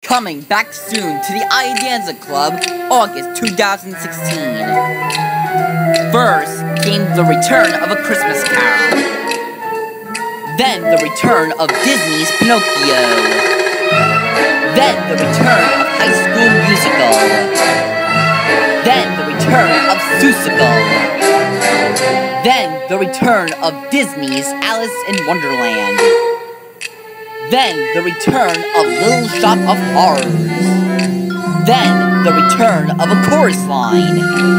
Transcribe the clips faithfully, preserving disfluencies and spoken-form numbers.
Coming back soon to the Iadanza Club, August two thousand sixteen. First came the return of A Christmas Carol. Then the return of Disney's Pinocchio. Then the return of High School Musical. Then the return of Seussical. Then the return of Disney's Alice in Wonderland. Then the return of Little Shop of Horrors. Then the return of A Chorus Line.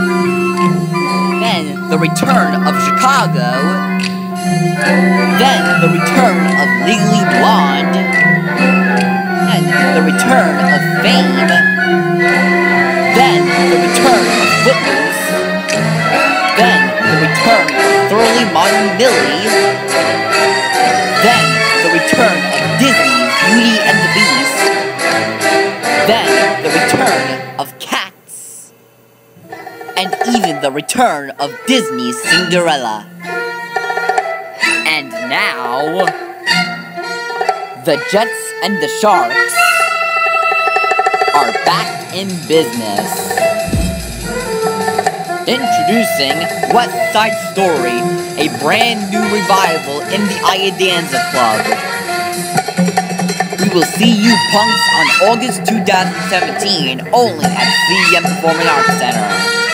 Then the return of Chicago. Then the return of Legally Blonde. Then the return of Fame. Then the return of Footloose. Then the return of Thoroughly Modern Millie. Then the return of Disney's Beauty and the Beast. Then the return of Cats. And even the return of Disney's Cinderella. And now, the Jets and the Sharks are back in business. Introducing West Side Story, a brand new revival in the Iadanza Club. We will see you punks on August two thousand seventeen, only at C M Performing Arts Center.